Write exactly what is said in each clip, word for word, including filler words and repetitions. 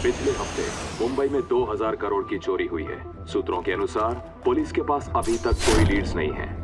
पिछले हफ्ते मुंबई में दो हज़ार करोड़ की चोरी हुई है। सूत्रों के अनुसार पुलिस के पास अभी तक कोई लीड्स नहीं है।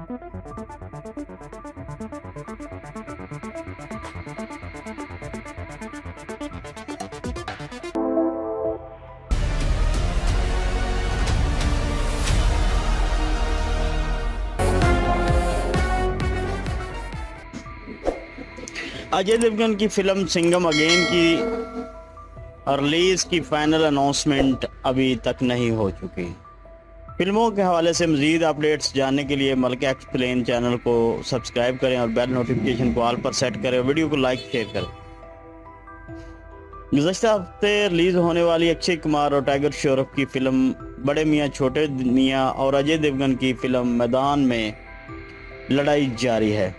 अजय देवगन की फिल्म सिंघम अगेन की रिलीज की फाइनल अनाउंसमेंट अभी तक नहीं हो चुकी। फिल्मों के हवाले से मज़ीद अपडेट्स जानने के लिए मलका एक्सप्लेन चैनल को सब्सक्राइब करें और बेल नोटिफिकेशन को ऑल पर सेट करें। वीडियो को लाइक शेयर करें। गुज़श्ता हफ्ते रिलीज होने वाली अक्षय कुमार और टाइगर श्रॉफ की फिल्म बड़े मियाँ छोटे मियाँ और अजय देवगन की फिल्म मैदान में लड़ाई जारी है।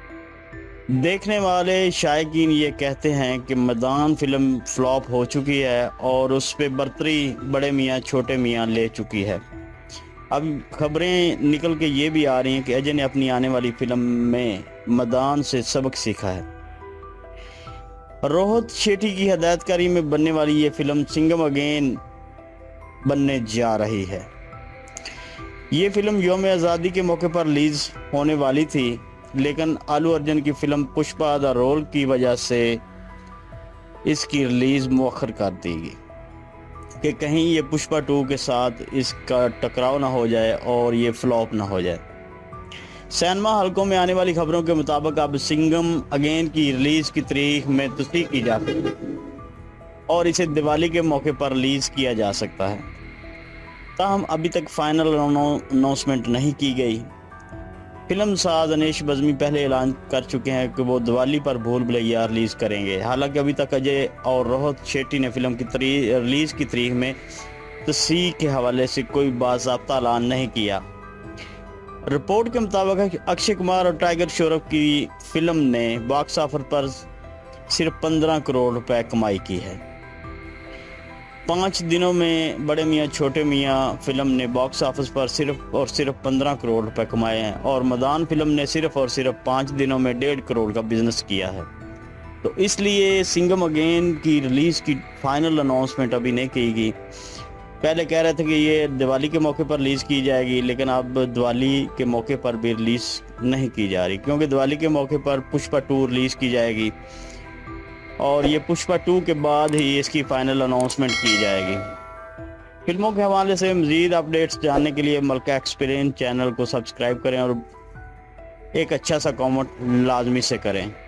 देखने वाले शायकीन ये कहते हैं कि मैदान फिल्म फ्लॉप हो चुकी है और उस पर बर्तरी बड़े मियाँ छोटे मियाँ ले चुकी है। अब खबरें निकल के ये भी आ रही हैं कि अजय ने अपनी आने वाली फिल्म में मैदान से सबक सीखा है। रोहित शेट्टी की हदायतकारी में बनने वाली ये फिल्म सिंघम अगेन बनने जा रही है। ये फिल्म यौम आज़ादी के मौके पर रिलीज होने वाली थी, लेकिन आलू अर्जुन की फिल्म पुष्पा द रोल की वजह से इसकी रिलीज मुअख्खर कर दी गई कि कहीं ये पुष्पा टू के साथ इसका टकराव ना हो जाए और ये फ्लॉप ना हो जाए। सिनेमा हल्कों में आने वाली खबरों के मुताबिक अब सिंघम अगेन की रिलीज की तारीख में तस्दीक की जा सकती है और इसे दिवाली के मौके पर रिलीज किया जा सकता है। ताहम अभी तक फाइनल अनाउंसमेंट नहीं की गई। फिल्म साज अनीश बज़मी पहले ऐलान कर चुके हैं कि वो दिवाली पर भूल भुलैया रिलीज करेंगे। हालांकि अभी तक अजय और रोहित शेट्टी ने फिल्म की रिलीज की तारीख में तस्दीक के हवाले से कोई बाज़ाब्ता ऐलान नहीं किया। रिपोर्ट के मुताबिक अक्षय कुमार और टाइगर श्रॉफ की फिल्म ने बॉक्स ऑफिस पर सिर्फ पंद्रह करोड़ रुपए कमाई की है। पाँच दिनों में बड़े मियाँ छोटे मियाँ फिल्म ने बॉक्स ऑफिस पर सिर्फ और सिर्फ पंद्रह करोड़ रुपए कमाए हैं और मैदान फिल्म ने सिर्फ और सिर्फ पाँच दिनों में डेढ़ करोड़ का बिजनेस किया है। तो इसलिए सिंघम अगेन की रिलीज़ की फाइनल अनाउंसमेंट अभी नहीं की गई। पहले कह रहे थे कि ये दिवाली के मौके पर रिलीज़ की जाएगी, लेकिन अब दिवाली के मौके पर भी रिलीज़ नहीं की जा रही, क्योंकि दिवाली के मौके पर पुष्पा टू रिलीज़ की जाएगी और ये पुष्पा टू के बाद ही इसकी फाइनल अनाउंसमेंट की जाएगी। फिल्मों के हवाले से मज़ीद अपडेट्स जानने के लिए मलका एक्सप्लेन चैनल को सब्सक्राइब करें और एक अच्छा सा कमेंट लाजमी से करें।